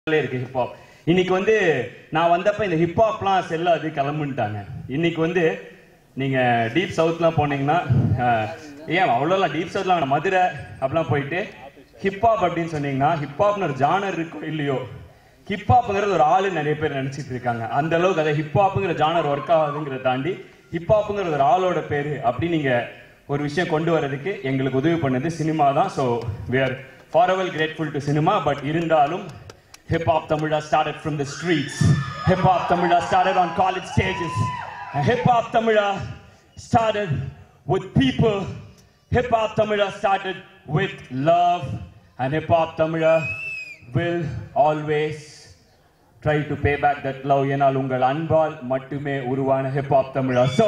இருக்கு ஹிப்ஹாப். இன்னைக்கு வந்து நான் வந்தப்ப இந்த ஹிப்ஹாப்லாம் செல்லாது கிளம்புட்டாங்க. இன்னைக்கு வந்து நீங்க டீப் சவுத்லாம் போனீங்கன்னா ஏன் அவ்வளோலாம் டீப் சவுத்லாம் மதுரை அப்படிலாம் போயிட்டு ஹிப்ஹாப் அப்படின்னு சொன்னீங்கன்னா ஹிப்ஹாப்னு ஒரு ஜானர் இருக்கோ இல்லையோ, ஹிப்ஹாப்புங்கிறது ஒரு ஆளு நிறைய பேர் நினைச்சிட்டு இருக்காங்க. அந்த அளவுக்கு அதை ஹிப்ஹாப்புங்கிற ஜானர் ஒர்க் ஆகுதுங்கிறத தாண்டி ஹிப்ஹாப்புங்கிற ஒரு ஆளோட பேரு அப்படி நீங்க ஒரு விஷயம் கொண்டு வரதுக்கு எங்களுக்கு உதவி பண்ணது சினிமா தான். So we are forever grateful to cinema. But இருந்தாலும் Hip Hop Tamila started from the streets. Hip Hop Tamila started on college stages. And Hip Hop Tamila started with people. Hip Hop Tamila started with love. And Hip Hop Tamila will always try to pay back that love. Yenal ungal anbal mattume uruvana Hip Hop Tamila. So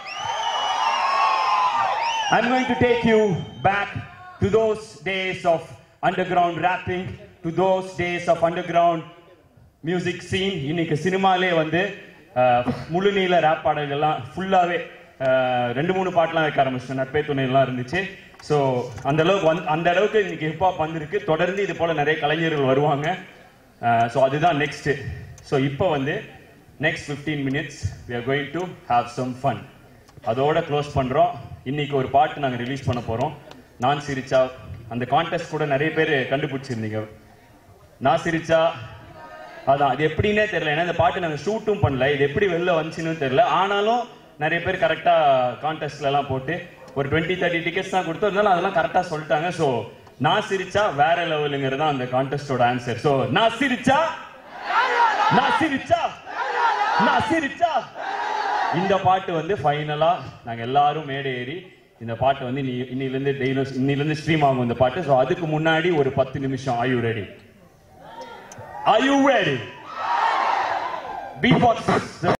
I'm going to take you back to those days of underground rapping, to those days of underground music scene. இன்னைக்கு சினிமாலே வந்து முழு நீள rape பாடல்கள்லாம் ஃபுல்லாவே 2-3 பாட்டுலாம் வைக்க ஆரம்பிச்சிட்டோம். நட்பே துணையெல்லாம் இருந்துச்சு. ஸோ அந்த அளவுக்கு இன்னைக்கு ஹிப்ஹாப் வந்திருக்கு. தொடர்ந்து இது போல நிறைய கலைஞர்கள் வருவாங்க. ஸோ அதுதான் நெக்ஸ்ட். ஸோ இப்போ வந்து next 15 minutes we are going to have some fun. அதோட க்ளோஸ் பண்றோம். இன்னைக்கு ஒரு பாட்டு நாங்கள் ரிலீஸ் பண்ண போறோம், நான் சிரிச்சா. அந்த கான்டெஸ்ட் கூட நிறைய பேர் கண்டுபிடிச்சிருந்தீங்க. நான் சிரிச்சா அதான், அது எப்படின்னே தெரியல. ஏன்னா இந்த பாட்டு நாங்கள் ஷூட்டும் பண்ணல, இது எப்படி வெளில வந்துச்சுன்னு தெரியல. ஆனாலும் நிறைய பேர் கரெக்டா கான்டெஸ்ட்ல எல்லாம் போட்டு ஒரு 20-30 டிக்கெட்ஸ் தான் கொடுத்து இருந்தாலும் அதெல்லாம் கரெக்டா சொல்லிட்டாங்க. ஸோ நான் சிரிச்சா வேற லெவலுங்கிறது தான் அந்த கான்டெஸ்டோட ஆன்சர். ஸோ நான் சிரிச்சா நான் சிரிச்சா நான் சிரிச்சா இந்த பாட்டு வந்து ஃபைனலா நாங்க எல்லாரும் மேடை ஏறி இந்த பாட்டு வந்து இன்னிலிருந்து ஸ்ட்ரீம் ஆகும் இந்த பாட்டு. ஸோ அதுக்கு முன்னாடி ஒரு 10 நிமிஷம். Are you ready? Are you ready? Beatbox.